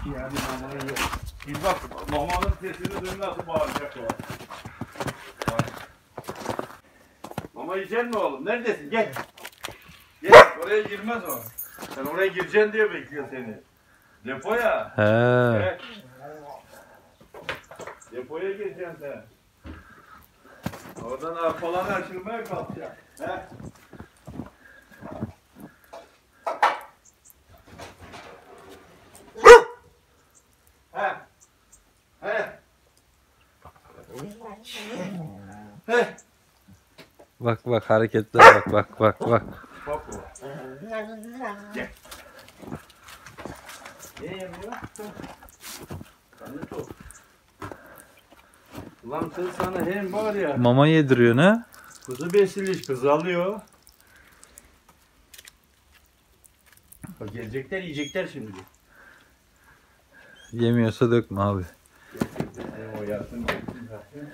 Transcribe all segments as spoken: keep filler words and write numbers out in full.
Yani mamayı yok. Bir bak mamanın sesini duyun nasıl bağıracak o. Bak. Mama yiyeceksin mi oğlum? Neredesin? Gel. Gel. Oraya girmez o. Sen oraya gireceksin diye bekliyor seni. Depoya. He. Gel. Depoya gireceksin sen. Oradan arpalarını açılmaya kalkacak. He. He. He. He. Bak bak hareketlere bak bak bak bak. Bak o. Gel. Ne yapıyor? Kanı top. Ulan kız sana hem var ya. Mama yediriyor ne? Kuzu besiliş kız alıyor. Bak gelecekler yiyecekler şimdi. Yemiyorsa dökme abi. O yatsın yatsın zaten.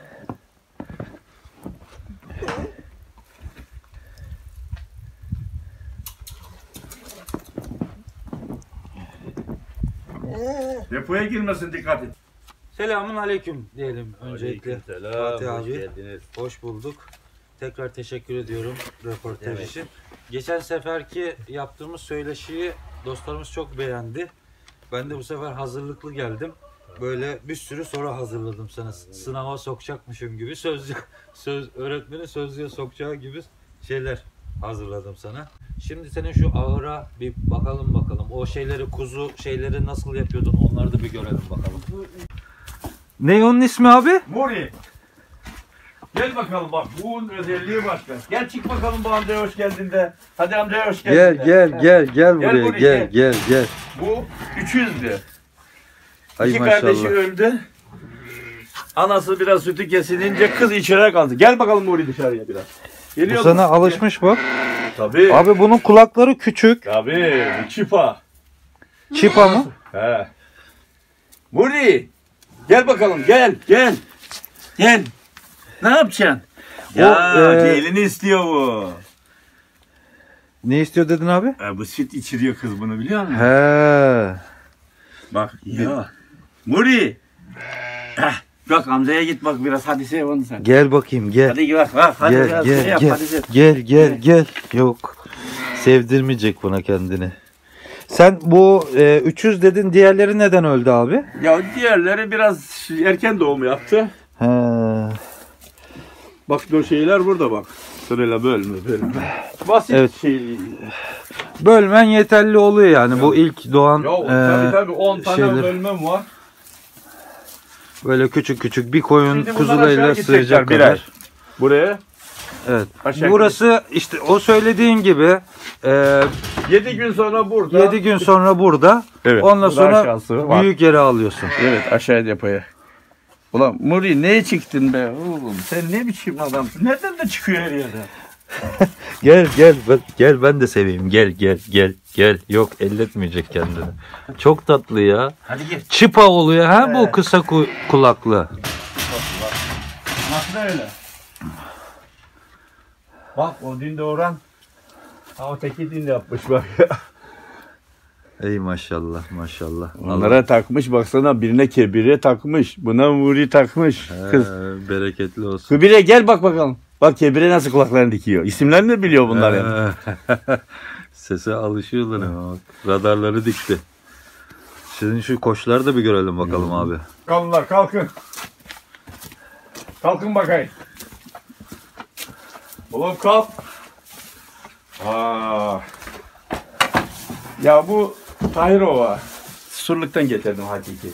Depoya girmesin dikkat et. Selamun aleyküm diyelim öncelikle. Aleykümselam, Fatih hoş abi. geldiniz. Hoş bulduk. Tekrar teşekkür ediyorum röportaj Evet. için. Geçen seferki yaptığımız söyleşiyi dostlarımız çok beğendi. Ben de bu sefer hazırlıklı geldim. Böyle bir sürü soru hazırladım sana. Sınava sokacakmışım gibi sözlü söz öğretmeni sözlüğe sokacağı gibi şeyler hazırladım sana. Şimdi senin şu ağıra bir bakalım bakalım. O şeyleri kuzu şeyleri nasıl yapıyordun onları da bir görelim bakalım. Ne onun ismi abi? Muri. Gel bakalım bak bunun özelliği başka. Gel çık bakalım bu Andrea hoş geldin de. Hadi Andrea hoş geldin Gel de. gel gel gel buraya buraya, gel gel. gel gel. Bu üç yüzdü. Ay İki maşallah. kardeşi öldü. Anası biraz sütü kesilince kız içeri kaldı. Gel bakalım Muri dışarıya biraz. Geliyor Bu sana mu? alışmış bak. Tabii. Abi bunun kulakları küçük. Tabii. Bu çipa. Çipa mı? He. Muri. Gel bakalım gel gel. Gel. Ne yapacaksın? Ya O, e, elini istiyor bu. Ne istiyor dedin abi? E, bu süt içiriyor kız bunu biliyor musun? He. Bak ya. Muri. Heh, bak amcaya git bak biraz hadi sev onu sen. Gel bakayım gel. Hadi bak bak hadi Gel biraz gel şey yap gel. hadi sev. Gel gel gel. Yok. Sevdirmeyecek buna kendini. Sen bu e, üç yüz dedin, diğerleri neden öldü abi? Ya diğerleri biraz erken doğum yaptı. He. Bak o şeyler burada bak. Sırayla bölme bölme. Basit Evet. şey. Bölmen yeterli oluyor yani bu ilk doğan Ya e, tabii tabii on tane şeyler. bölmem var. Böyle küçük küçük bir koyun Şimdi bunlar kuzulayla aşağı sığacak gidecekler kadar. birer. Buraya Evet. aşağı Burası işte o söylediğin gibi e, yedi gün sonra burada. yedi gün sonra burada. Evet. Ondan burada sonra aşağısı var. büyük yere alıyorsun. Evet aşağı depoya. Ulan Muri neye çıktın be oğlum? Sen ne biçim adamsın? Nereden de çıkıyor her yerden? Gel gel ben, gel ben de seveyim. Gel gel gel gel. Yok elletmeyecek kendini. Çok tatlı ya. Hadi gir. Çıpa oluyor ha bu Evet. kısa ku- kulaklı. Nasıl öyle? Bak o dün doğuran. Ha o teki dün de yapmış bak. Ey maşallah maşallah. Onlara takmış baksana birine kebire takmış. Buna Muri takmış. Allah- Kız. He, bereketli olsun. Kebire gel bak bakalım. Bak kebire nasıl kulaklarını dikiyor. İsimlerini de biliyor bunlar yani. He. Sese alışıyorlar ama bak. Radarları dikti. Sizin şu koçları da bir görelim bakalım abi. Kalınlar kalkın. Kalkın bakayım. Oğlum kalk. Aa. Ya bu Tahirova. Surluk'tan getirdim hakiki.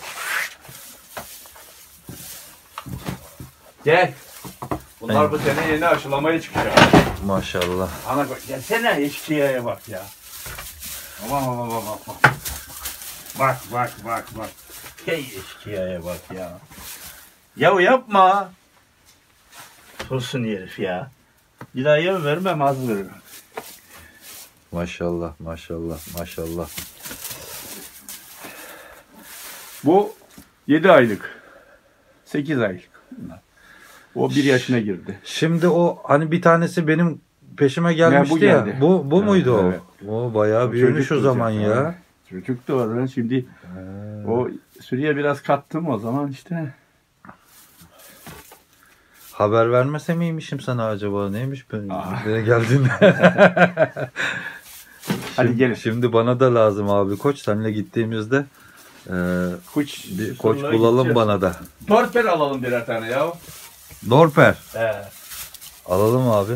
Gel. Bunlar Evet. bu sene yeni aşılamaya çıkacak. Maşallah. Ana bak gelsene eşkıya'ya bak ya. Aman aman aman bak. Bak bak bak bak. Hey eşkıya'ya bak ya. Ya yapma. Tosun herif ya. Bir daha yem vermem az veririm. Maşallah maşallah maşallah. Bu yedi aylık. sekiz aylık. O bir yaşına girdi. Şimdi o hani bir tanesi benim peşime gelmişti bu ya. geldi. Bu bu Evet, muydu evet. o? O bayağı O büyümüş o çocuktu zaman ya. ya. Çocuk da var. Şimdi o sürüye biraz kattım o zaman işte. Haber vermese miymişim sana acaba? Neymiş ben nereye geldiğinde? Hadi Şimdi, gelin. şimdi bana da lazım abi koç. Seninle gittiğimizde e, Koç, bir koç bulalım gideceğiz. bana da. Torpil alalım birer tane ya. Dorper. He. Alalım abi.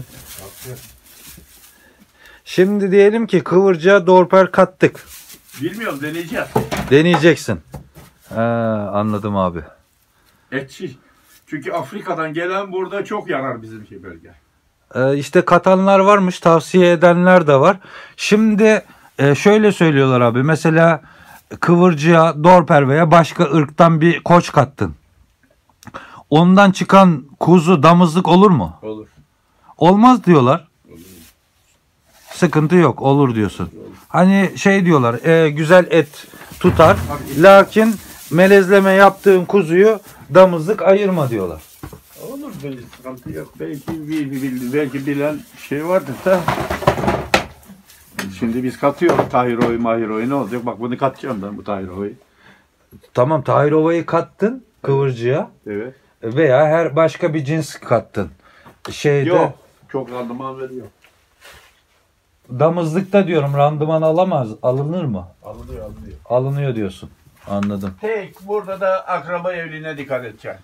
Şimdi diyelim ki kıvırcığa dorper kattık. Bilmiyorum, deneyeceğiz. Deneyeceksin. Ha, anladım abi. Etçi. Çünkü Afrika'dan gelen burada çok yarar bizim şey bölge. Ee, işte katanlar varmış, tavsiye edenler de var. Şimdi e, şöyle söylüyorlar abi. Mesela kıvırcığa dorper veya başka ırktan bir koç kattın. Ondan çıkan kuzu damızlık olur mu? Olur. Olmaz diyorlar. Olur. Sıkıntı yok, olur diyorsun. Hani şey diyorlar, e, güzel et tutar. Lakin melezleme yaptığın kuzuyu damızlık ayırma diyorlar. Olur, böyle sıkıntı yok. Belki bir, bir, bir- belki bilen şey vardır da. Şimdi biz katıyoruz Tahiro'yu, Mahiro'yu, ne olacak? Bak bunu katacağım ben, bu Tahiro'yu. Tamam, Tahirova'yı kattın kıvırcığa Evet. veya her başka bir cins kattın. Şeyde Yok. Çok randıman veriyor. damızlıkta diyorum randıman alamaz, alınır mı? Alınıyor, alınıyor. Alınıyor diyorsun. Anladım. Tek burada da akraba evliliğine dikkat edeceksin.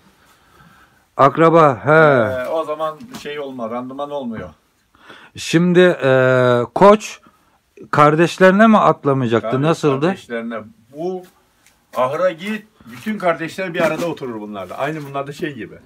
Akraba, he. Ee, o zaman şey olma, randıman olmuyor. Şimdi e, koç kardeşlerine mi atlamayacaktı? Kardeş- Nasıldı? Kardeşlerine. Bu ahıra git, bütün kardeşler bir arada oturur bunlarda. Aynı bunlar da şey gibi.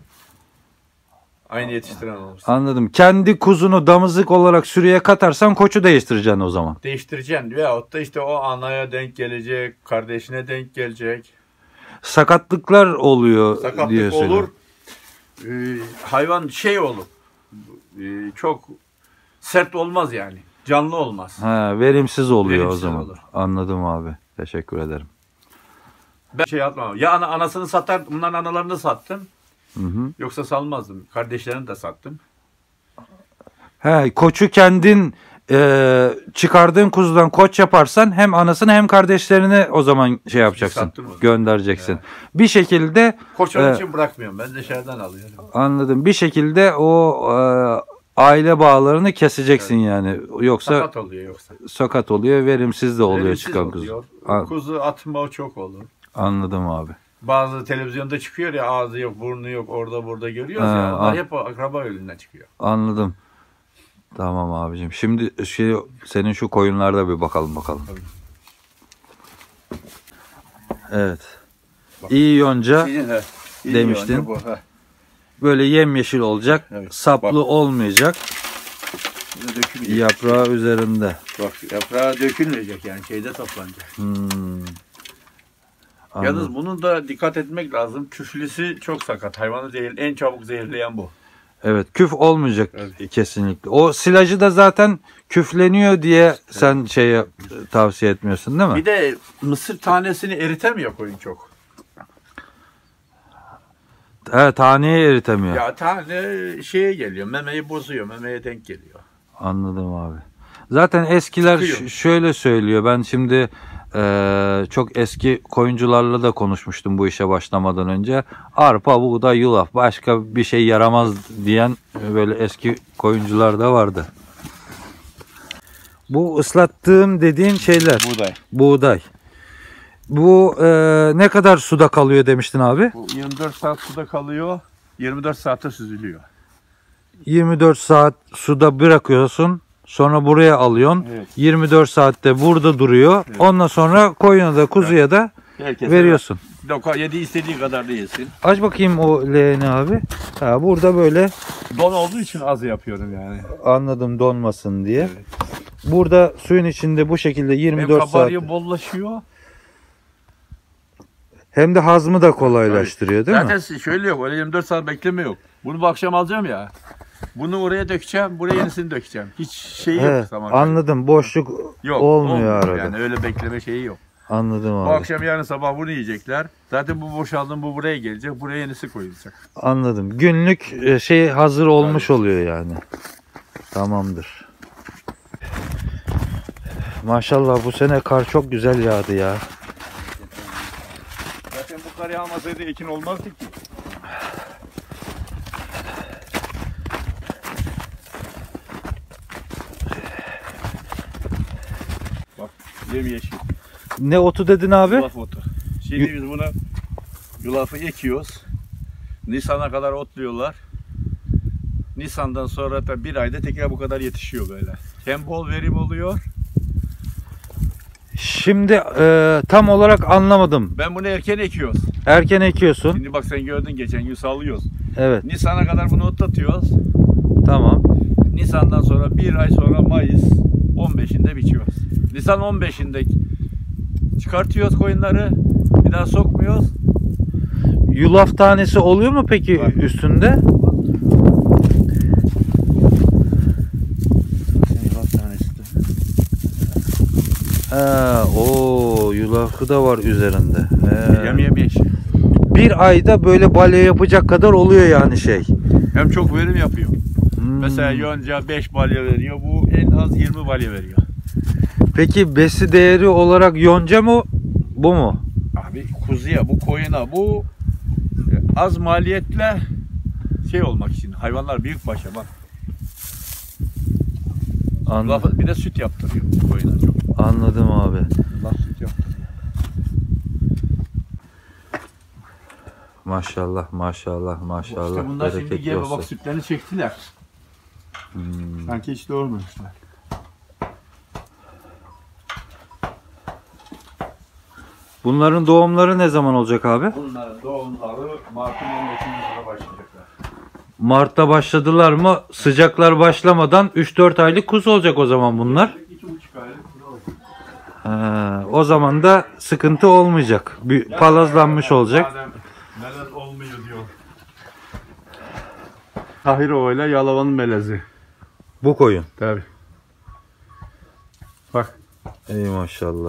Aynı yetiştiren olursa. Anladım. Kendi kuzunu damızlık olarak sürüye katarsan koçu değiştireceksin o zaman. Değiştireceksin veyahut da işte o anaya denk gelecek, kardeşine denk gelecek. Sakatlıklar oluyor diye Sakatlık söylüyor. olur. Ee, hayvan şey olur. Ee, çok sert olmaz yani. Canlı olmaz. Ha, verimsiz oluyor Verimsiz o zaman. olur. Anladım abi. Teşekkür ederim. Ben şey yapmam. Ya ana, anasını satar, bunların analarını sattım. Hı hı. Yoksa salmazdım. Kardeşlerini de sattım. He, koçu kendin e, çıkardığın kuzudan koç yaparsan hem anasını hem kardeşlerini o zaman şey yapacaksın. Sattım onu. Göndereceksin. Evet. Bir şekilde Koç onun e, için bırakmıyorum. Ben dışarıdan alıyorum. anladım. Bir şekilde o e, aile bağlarını keseceksin yani. Yoksa Sakat oluyor yoksa. sakat oluyor, verimsiz de oluyor Verimsiz çıkan oluyor. kuzu. An- Kuzu atma çok olur. Anladım abi. Bazı televizyonda çıkıyor ya, ağzı yok, burnu yok, orada burada görüyoruz Ha, ya. Onlar an- hep o akraba ölümünden çıkıyor. Anladım. Tamam abicim. Şimdi şey, senin şu koyunlarda bir bakalım bakalım. Tabii. Evet. Bak. İyi yonca Sizin, he. İyi demiştin. yönde bu, he. böyle yemyeşil olacak. Evet. Saplı Bak. olmayacak. Böyle dökülmeyecek. Yaprağı üzerinde. Bak, yaprağı dökülmeyecek yani, şeyde toplanacak. Hmm. Yalnız Anladım. bunun da dikkat etmek lazım. Küflüsü çok sakat. Hayvanı zehir, en çabuk zehirleyen bu. Evet, küf olmayacak Evet. kesinlikle. O silajı da zaten küfleniyor diye sen şey tavsiye etmiyorsun değil mi? Bir de mısır tanesini eritemiyor koyun çok. He, taneye eritemiyor. Ya tane şeye geliyor, memeyi bozuyor, memeye denk geliyor. Anladım abi. Zaten eskiler Çıkıyor. ş- şöyle söylüyor. Ben şimdi eee, çok eski koyuncularla da konuşmuştum bu işe başlamadan önce. Arpa, buğday, yulaf başka bir şey yaramaz diyen böyle eski koyuncular da vardı. Bu ıslattığım dediğin şeyler Buğday. buğday. Bu eee, ne kadar suda kalıyor demiştin abi? Bu yirmi dört saat suda kalıyor, yirmi dört saatte süzülüyor. yirmi dört saat suda bırakıyorsun. Sonra buraya alıyorsun. Evet. yirmi dört saatte burada duruyor. Evet. Ondan sonra koyuna da kuzuya da Herkese veriyorsun. Loka yedi istediği kadar da yesin. Aç bakayım o leğeni abi. Ha, burada böyle Don olduğu için az yapıyorum yani. anladım donmasın diye. Evet. Burada suyun içinde bu şekilde yirmi Hem dört saat kabarıyor, bollaşıyor. hem de hazmı da kolaylaştırıyor değil Zaten mi? şöyle yok, öyle yirmi dört saat bekleme yok. Bunu bu akşam alacağım ya. Bunu oraya dökeceğim, buraya yenisini dökeceğim. Hiç şeyi He, yok zaman. anladım. Boşluk Yok, olmuyor arada. Yani öyle bekleme şeyi yok. Anladım Bu abi. akşam yarın sabah bunu yiyecekler. Zaten bu boşaldığında bu buraya gelecek. Buraya yenisi koyulacak. Anladım. Günlük e, şey hazır olmuş oluyor yani. Tamamdır. Maşallah bu sene kar çok güzel yağdı ya. Zaten bu kar yağmasaydı ekin olmazdı ki. Bak yemyeşil. Ne otu dedin abi? Yulaf otu. Şimdi biz buna yulafı ekiyoruz. Nisan'a kadar otluyorlar. Nisan'dan sonra da bir ayda tekrar bu kadar yetişiyor böyle. Hem bol verim oluyor. Şimdi e, tam olarak anlamadım. Ben bunu erken ekiyoruz. Erken ekiyorsun. Şimdi bak sen gördün geçen gün sallıyoruz. Evet. Nisan'a kadar bunu otlatıyoruz. Tamam. Nisan'dan sonra bir ay sonra Mayıs on beşinde biçiyoruz. Nisan on beşinde çıkartıyoruz koyunları. Bir daha sokmuyoruz. Yulaf tanesi oluyor mu peki Var. üstünde? Yulaf tanesi de. He, o yulafı da var üzerinde. He. Yem yem yeş. Bir ayda böyle balya yapacak kadar oluyor yani şey. Hem çok verim yapıyor. Hmm. Mesela yonca beş balya veriyor. Bu en az yirmi balya veriyor. Peki besi değeri olarak yonca mı bu mu? Abi kuzuya, bu koyuna, bu az maliyetle şey olmak için. Hayvanlar büyük başa bak. Anladım. Laf- bir de süt yaptırıyor koyuna çok. Anladım abi. Laf süt yaptırıyor. Maşallah maşallah maşallah. İşte bunlar şimdi Bereketli gebe olsun. bak sütlerini çektiler. Hmm. Sanki hiç doğurmamışlar. Bunların doğumları ne zaman olacak abi? Bunların doğumları Mart'ın on beşinde başlayacaklar. Mart'ta başladılar mı? Sıcaklar başlamadan üç dört aylık kuzu olacak o zaman bunlar. iki buçuk aylık kuzu olacak. Ha, o zaman da sıkıntı olmayacak. Bir palazlanmış olacak. Madem melez olmuyor diyor. Tahirova ile Yalova'nın melezi. Bu koyun. Tabi. Bak. Ey maşallah.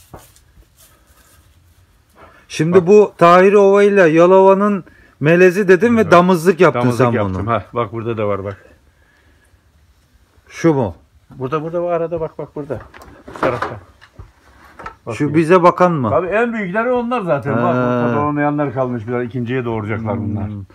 Şimdi bu Tahirova ile Yalova'nın melezi dedin ve damızlık yaptın Damızlık sen yaptım. bunu. Ha, bak burada da var bak. Şu mu? Burada burada var arada bak bak burada. Bu tarafta. Bak Şu burada. bize bakan mı? Tabii en büyükleri onlar zaten. Bak Ha. burada doğmayanlar kalmış biraz. İkinciye doğuracaklar bunlar. Hmm.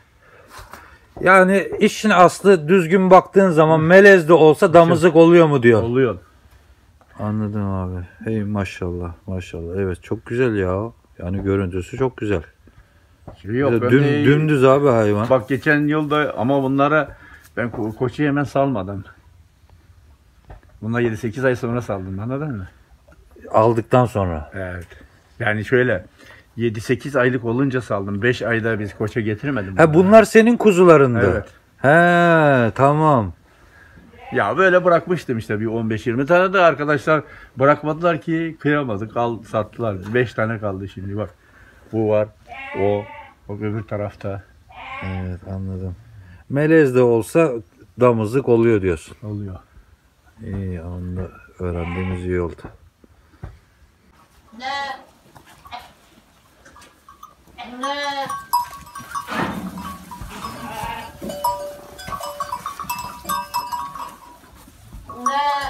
Yani işin aslı düzgün baktığın zaman melez de olsa damızlık oluyor mu diyor. Oluyor. Anladım abi. Hey maşallah maşallah. Evet çok güzel ya. Yani görüntüsü çok güzel. Yok, Bir de ben düm, de- dümdüz abi hayvan. Bak geçen yılda ama bunlara ben ko- koçu hemen salmadım. Bunlar yedi sekiz ay sonra saldım, anladın mı? Aldıktan sonra. Evet. Yani şöyle yedi sekiz aylık olunca saldım. beş ayda biz koça getirmedim. Ha bunlar senin kuzularındı. Evet. He tamam. Ya böyle bırakmıştım işte bir on beş yirmi tane de arkadaşlar bırakmadılar ki kıyamadık. Al sattılar. beş tane kaldı şimdi bak. Bu var. O. O öbür tarafta. Evet anladım. Melez de olsa damızlık oluyor diyorsun. Oluyor. İyi onu öğrendiğimiz iyi oldu. Ne? Ne? Ne?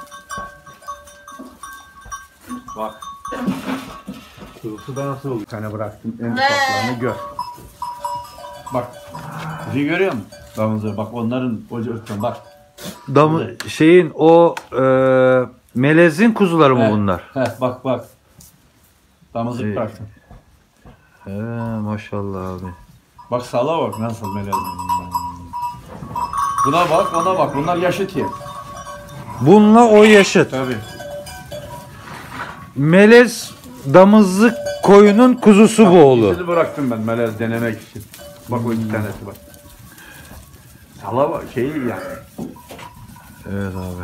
Bak. Kurusu da nasıl oldu? Bir tane bıraktım. En ufaklarını gör. Bak. Kuzuyu görüyor musun? Damızı. Bak onların ocaktan bak. Damı şeyin o e, melezin kuzuları mı He, bunlar? He, bak bak. Damızlık İyi. bıraktım. He maşallah abi. Bak sala bak nasıl melez. Buna bak ona bak. Bunlar yaşıt ya. Bununla o yaşıt. Tabii. Melez damızlık koyunun kuzusu bu oğlu. İkisini bıraktım ben melez denemek için. Bak o iki tanesi bak. Sala bak şey yani. Evet abi.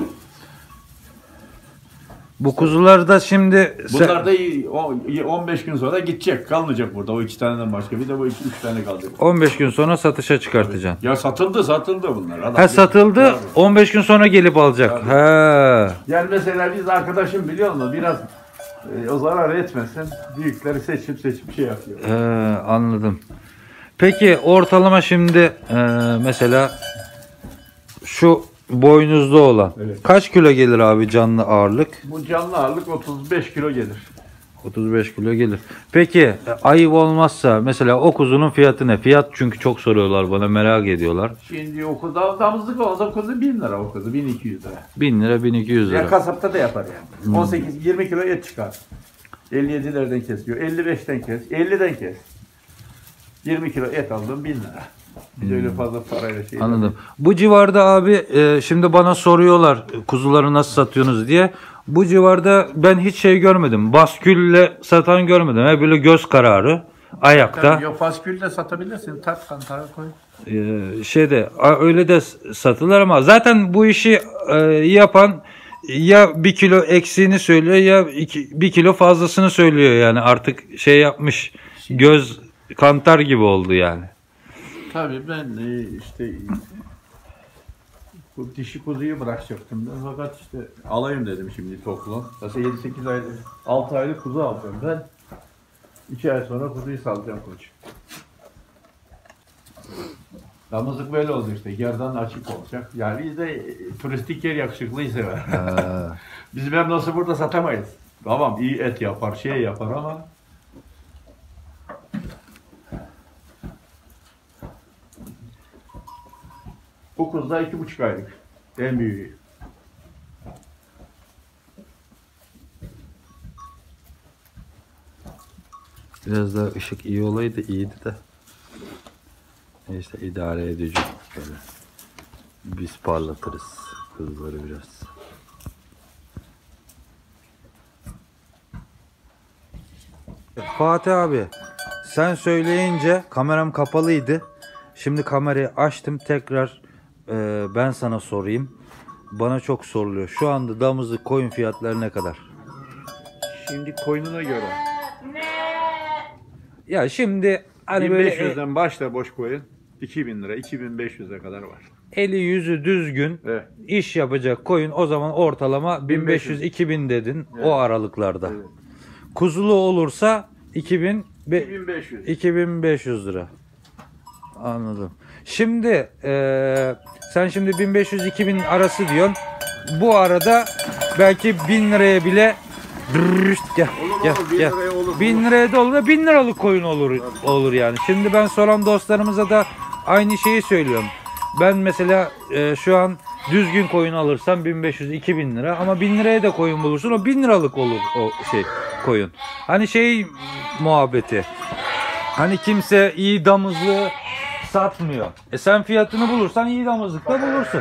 Bu kuzular da şimdi Bunlar da iyi, o- on beş gün sonra gidecek. Kalmayacak burada o iki taneden başka. Bir de bu iki, üç tane kalacak. on beş gün sonra satışa çıkartacaksın. Ya satıldı satıldı bunlar. Adam Ha satıldı Tabii. on beş gün sonra gelip alacak. Tabii. He. Yani mesela biz arkadaşım biliyor musun? Biraz e, o zarar etmesin. Büyükleri seçip seçip şey yapıyor. He, anladım. Peki ortalama şimdi e, mesela şu Boynuzlu olan. Evet. Kaç kilo gelir abi canlı ağırlık? Bu canlı ağırlık otuz beş kilo gelir. otuz beş kilo gelir. Peki ayıp olmazsa mesela o kuzunun fiyatı ne? Fiyat çünkü çok soruyorlar bana, merak ediyorlar. Şimdi o kuzu damızlık olsa o kuzu bin lira, o kuzu bin iki yüz lira. bin lira bin iki yüz Ya lira. kasapta da yapar yani. on sekiz yirmi kilo et çıkar. elli yedilerden kesiyor. elli beşten kes. elliden kes. yirmi kilo et aldım bin lira. Biz öyle fazla parayla şey. Anladım. Bu civarda abi e, şimdi bana soruyorlar kuzuları nasıl satıyorsunuz diye. Bu civarda ben hiç şey görmedim. Baskülle satan görmedim. Hep böyle göz kararı ayakta. Tabii, yok faskül de satabilirsin. Tat kantara koy. Ee, şeyde a- öyle de s- satılır ama zaten bu işi e, yapan ya bir kilo eksiğini söylüyor ya iki, bir kilo fazlasını söylüyor, yani artık şey yapmış, göz kantar gibi oldu yani. Tabii ben e, işte bu dişi kuzuyu bırakacaktım ben, fakat işte alayım dedim şimdi toplu. Mesela yedi sekiz aylık, altı aylık kuzu alacağım ben. iki ay sonra kuzuyu salacağım koç. Damızlık böyle oldu işte, gerdan açık olacak. Yani biz de e, turistik yer yakışıklıyı sever. Bizim hem nasıl burada satamayız. Tamam iyi et yapar, şey yapar ama bu kuzu da iki buçuk aylık. En büyüğü. Biraz daha ışık iyi olaydı iyiydi de. Neyse idare edici böyle. Biz parlatırız kızları biraz. Fatih abi, sen söyleyince kameram kapalıydı. Şimdi kamerayı açtım tekrar, e, ben sana sorayım. Bana çok soruluyor. Şu anda damızlık koyun fiyatları ne kadar? Şimdi koyununa göre. Ya şimdi hani böyle bin beş yüzden başla boş koyun. iki bin lira, iki bin beş yüze kadar var. eli yüzü düzgün Evet. iş yapacak koyun o zaman ortalama bin beş yüz iki bin dedin, Evet. o aralıklarda. Evet. Kuzulu olursa iki bin be- iki bin beş yüz. iki bin beş yüz lira. Anladım. Şimdi eee, sen şimdi bin beş yüz iki bin arası diyorsun. Bu arada belki bin liraya bile Dırrrrt, gel Olur, gel olur, bin gel. liraya olur. bin liraya da olur da bin liralık koyun olur olur yani. Şimdi ben soran dostlarımıza da aynı şeyi söylüyorum. Ben mesela e, şu an düzgün koyun alırsam bin beş yüz iki bin lira, ama bin liraya da koyun bulursun, o bin liralık olur o şey koyun. Hani şey muhabbeti. Hani kimse iyi damızlığı satmıyor. E sen fiyatını bulursan iyi damızlık da bulursun.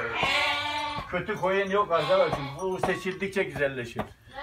Kötü koyun yok arkadaşım. Bu seçildikçe güzelleşir.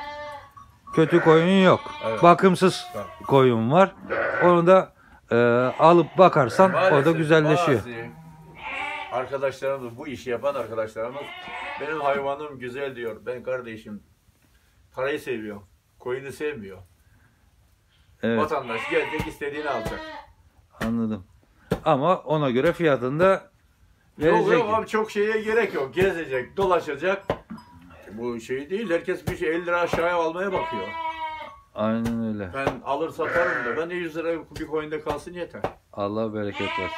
Kötü koyun yok. Evet. Bakımsız koyun var. Onu da e, alıp bakarsan o da Maalesef güzelleşiyor. bazı arkadaşlarımız, bu işi yapan arkadaşlarımız, benim hayvanım güzel diyor. Ben kardeşim parayı seviyorum. Koyunu sevmiyor. Evet, Vatandaş gelecek, istediğini alacak. anladım. Ama ona göre fiyatını da Yok verecek. yok abi, çok şeye gerek yok. Gezecek, dolaşacak. Bu şey değil. Herkes bir şey elli lira aşağıya almaya bakıyor. Aynen öyle. Ben alır satarım da. Ben de yüz lira bir koyunda kalsın yeter. Allah bereket versin.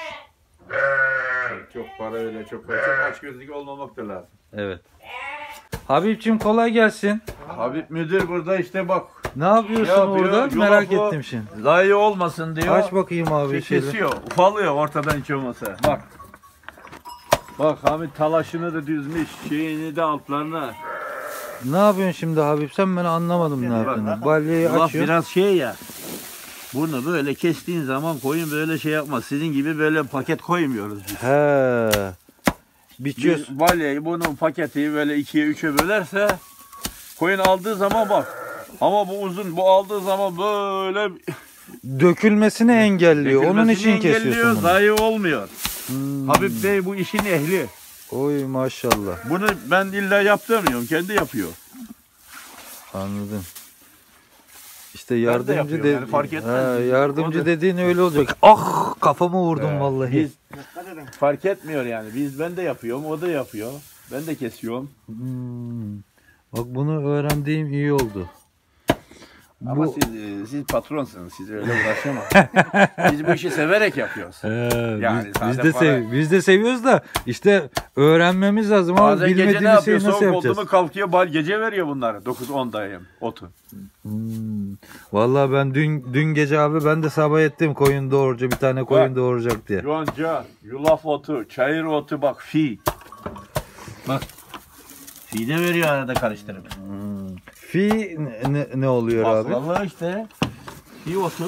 Çok para öyle çok para. Çok açgözlük olmamak da lazım. Evet. Habibciğim kolay gelsin. Habib müdür burada işte bak. Ne yapıyorsun Ne yapıyor? orada? Yulafı Merak ettim şimdi. Zayi olmasın diyor. Aç bakayım abi Şey şeyleri. kesiyor. Ufalıyor ortadan hiç olmasa. Bak. Bak Hamit talaşını da düzmüş. Şeyini de altlarına. Ne yapıyorsun şimdi Habib? Sen beni anlamadım ne yaptığını. Balyayı Yulaf açıyor. biraz şey ya. Bunu böyle kestiğin zaman koyun böyle şey yapmaz. Sizin gibi böyle paket koymuyoruz biz. He. Biçiyorsun. Biz balyayı bunun paketi böyle ikiye üçe bölerse koyun aldığı zaman bak. Ama bu uzun, bu aldığı zaman böyle Dökülmesini engelliyor. Onun için engelliyor, kesiyorsun bunu. zayi olmuyor. Hmm. Habib Bey bu işin ehli. Oy maşallah. Bunu ben illa yaptırmıyorum, kendi yapıyor. Anladım. İşte de yardımcı yapıyorum de yani, fark etmez. He, yardımcı O da- dediğin öyle olacak. Ah, kafamı vurdum Ee, vallahi. Biz fark etmiyor yani. Biz ben de yapıyorum, o da yapıyor. Ben de kesiyorum. Hmm. Bak bunu öğrendiğim iyi oldu. Ama Bu- siz, e, siz patronsunuz. Siz öyle uğraşamaz. Biz bu işi severek yapıyoruz. He, Yani biz, sade biz de para- sev, biz de seviyoruz da işte öğrenmemiz lazım ama Bazen gece ne bilmediğimiz şeyi yapıyor? nasıl Soğuk yapacağız? oldu mu kalkıyor. bal- Gece veriyor bunları. dokuz ondayım otu. Hmm. Vallahi ben dün dün gece abi ben de sabah ettim koyun doğuracak bir tane koyun Bak. doğuracak diye. Yonca, yulaf otu, çayır otu bak fi. Bak. Fi de veriyor arada karıştırıp. Fi ne, ne- ne oluyor abi? Baklava işte. Fi otu.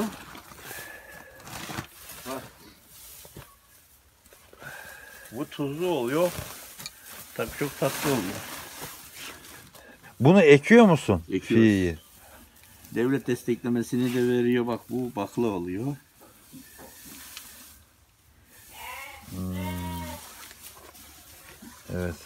Bu tuzlu oluyor. Tabii çok tatlı oluyor. Bunu ekiyor musun? Ekiyoruz. Fi'yi. Devlet desteklemesini de veriyor. Bak bu bakla oluyor. Evet.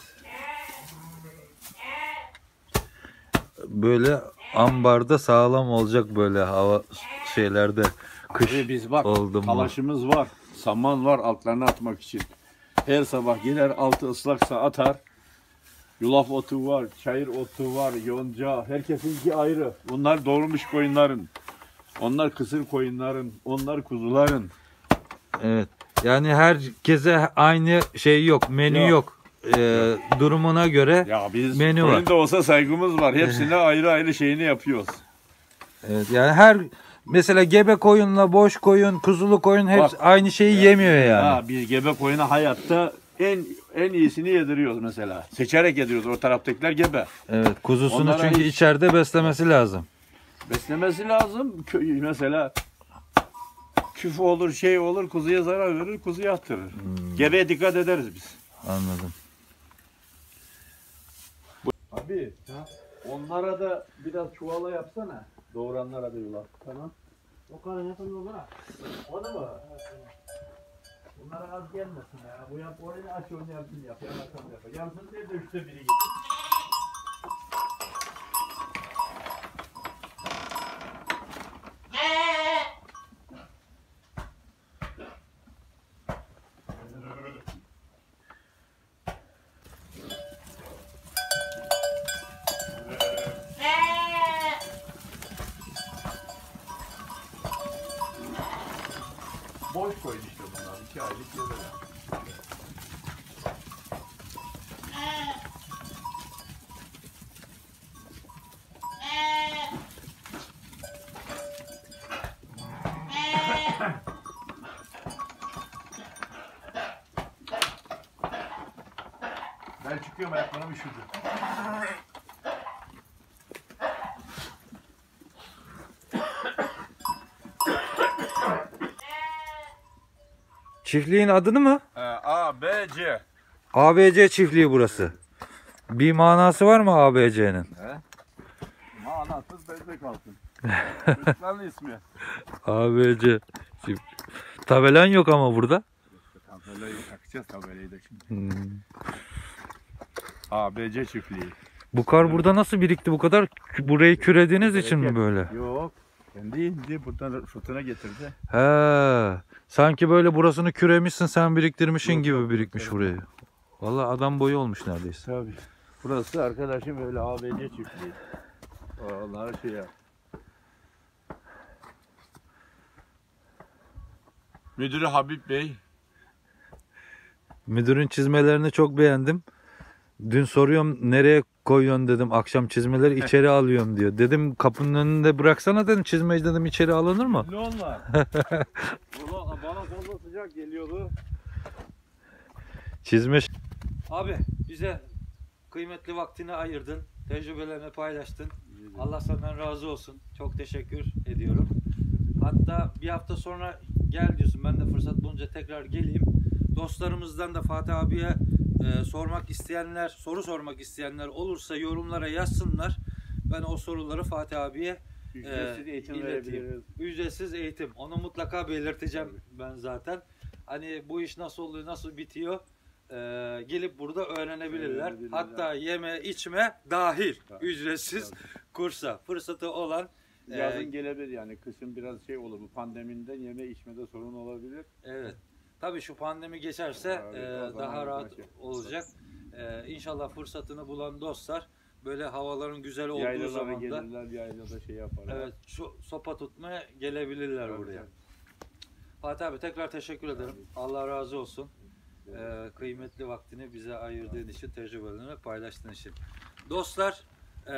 Böyle ambarda sağlam olacak böyle hava şeylerde kış Ve biz bak oldu mu? talaşımız var. Saman var altlarına atmak için. Her sabah gider altı ıslaksa atar. Yulaf otu var, çayır otu var, yonca. Herkesinki ayrı. Bunlar doğurmuş koyunların. Onlar kısır koyunların. Onlar kuzuların. Evet. Yani herkese aynı şey yok, menü yok. Yok. Ee, durumuna göre. Ya biz Menü var. koyun da olsa saygımız var. Hepsine ayrı ayrı şeyini yapıyoruz. Evet, yani her mesela gebe koyunla boş koyun, kuzulu koyun hepsi Bak. aynı şeyi yemiyor yani. Ha, biz gebe koyuna hayatta en en iyisini yediriyoruz mesela. Seçerek yediriyoruz. O taraftakiler gebe. Evet, kuzusunu Onlara çünkü hiç- içeride beslemesi lazım. Beslemesi lazım. Kö- Mesela küf olur, şey olur, kuzuya zarar verir, kuzuya attırır. Hmm. Gebeye dikkat ederiz biz. Anladım. Abi, onlara da biraz çuvala yapsana. Doğuranlara da yulaf. Tamam. O kadar yakın olur ha. Onu mu? Bunlara az gelmesin ya. Bu yap orayı aç onu yapsın yap. Yanarsan yap. Yansın diye de üçte biri gidiyor. Boş koyun işte bunlar. İki aylık gebeler. Ben çıkıyorum ayaklarım üşüdü. Çiftliğin adını mı? A, B, C. A B C çiftliği burası. Bir manası var mı A B C'nin? Manasız bezde kalsın. Çocukların ismi. A B C. Çift- Tabelan yok ama burada. Tabelayı takacağız tabelayı da şimdi. Hmm. A, B, C çiftliği. Bu kar burada nasıl birikti bu kadar? Kü- Burayı kürediğiniz için mi böyle? Yok. Kendi indi buradan fırtına getirdi. He. Sanki böyle burasını küremişsin sen biriktirmişin Yok, gibi yok, birikmiş yok. buraya. Vallahi adam boyu olmuş neredeyse. Tabii. Burası arkadaşım öyle A, B, C çiftliği. Onlar şey ya. Müdürü Habib Bey. Müdürün çizmelerini çok beğendim. Dün soruyorum nereye koyuyorsun dedim. Akşam çizmeleri içeri alıyorum diyor. Dedim kapının önünde bıraksana dedim. Çizmeyi dedim içeri alınır mı? Ne onlar? Ulan bana fazla sıcak geliyordu. Çizme. Abi bize kıymetli vaktini ayırdın, tecrübelerini paylaştın. Allah senden razı olsun. Çok teşekkür ediyorum. Hatta bir hafta sonra gel diyorsun. Ben de fırsat bulunca tekrar geleyim. Dostlarımızdan da Fatih abiye e, sormak isteyenler, soru sormak isteyenler olursa yorumlara yazsınlar. Ben o soruları Fatih abiye Ücretsiz e, eğitim ileteyim. verebiliriz. Ücretsiz eğitim. Onu mutlaka belirteceğim ben zaten. Hani bu iş nasıl oluyor, nasıl bitiyor? Ee, gelip burada öğrenebilirler. Öğrenebilirler. Hatta yeme içme dahil Tabii, ücretsiz kursa fırsatı olan Yazın e, gelebilir yani. Kışın biraz şey olur. Bu pandemiden yeme içmede sorun olabilir. evet. Tabii şu pandemi geçerse Tabii, e, o zaman daha rahat başka. olacak. E, İnşallah fırsatını bulan dostlar böyle havaların güzel olduğu Yaylalara zamanda gelirler, yaylada şey yaparlar. evet şu sopa tutmaya gelebilirler Tabii, buraya. tabii. Fatih abi tekrar teşekkür ederim. Allah razı olsun. Ee, kıymetli vaktini bize ayırdığın için, tecrübelerini paylaştığın için. Dostlar, e,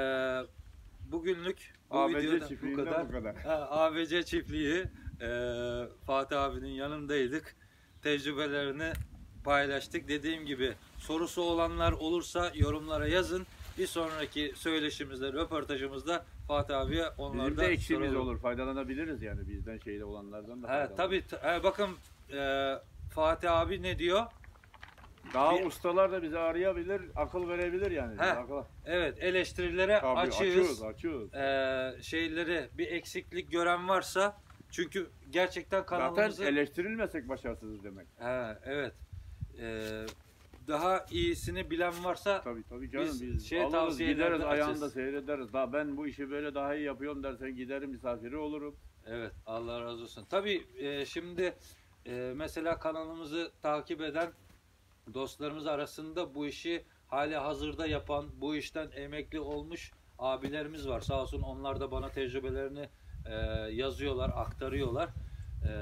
bugünlük bu A B C videoda bu çiftliğinde kadar. bu kadar. Ha, A B C çiftliği e, Fatih abinin yanındaydık. Tecrübelerini paylaştık. Dediğim gibi sorusu olanlar olursa yorumlara yazın. Bir sonraki söyleşimizde, röportajımızda Fatih abiye onları Bizim da de eksiğimiz soralım. olur. Faydalanabiliriz yani bizden şeyde olanlardan da. He, faydalanırız. tabii t- he, bakın e, Fatih abi ne diyor? Daha Bir- ustalar da bizi arayabilir, akıl verebilir yani. He. Akıl- Evet, eleştirilere Tabii, açığız. açıyoruz, açıyoruz. E, şeyleri bir eksiklik gören varsa çünkü gerçekten kanalımızı Zaten eleştirilmesek başarısızız demek. he, evet. E, daha iyisini bilen varsa Tabii tabii canım Biz biz, şey alırız tavsiyelerden gideriz ayağında açız. seyrederiz. Daha ben bu işi böyle daha iyi yapıyorum dersen giderim misafiri olurum. evet, Allah razı olsun. Tabii e, şimdi e, mesela kanalımızı takip eden dostlarımız arasında bu işi hali hazırda yapan, bu işten emekli olmuş abilerimiz var. Sağ olsun onlar da bana tecrübelerini e, yazıyorlar, aktarıyorlar. E,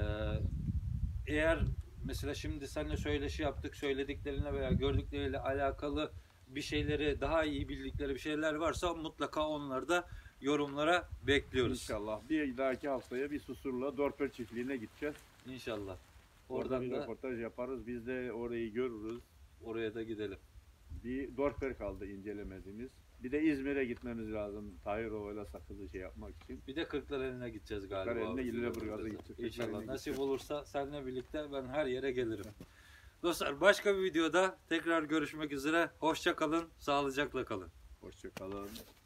eğer mesela şimdi seninle söyleşi yaptık, söylediklerine veya gördükleriyle alakalı bir şeyleri daha iyi bildikleri bir şeyler varsa mutlaka onları da yorumlara bekliyoruz. İnşallah. Bir dahaki haftaya bir Susur'la Dorper çiftliğine gideceğiz. İnşallah. Orada Oradan bir da röportaj yaparız. Biz de orayı görürüz. oraya da gidelim. Bir Dorper kaldı incelemediğimiz. Bir de İzmir'e gitmemiz lazım. Tahirova'yla sakızı şey yapmak için. Bir de Kırklareli'ne gideceğiz galiba. Kırklareli'ne, Lüleburgaz'a gideceğiz. İnşallah Kırklareli'ne nasip gideceğiz. olursa seninle birlikte ben her yere gelirim. Dostlar başka bir videoda tekrar görüşmek üzere. Hoşça kalın, sağlıcakla kalın. Hoşça kalın.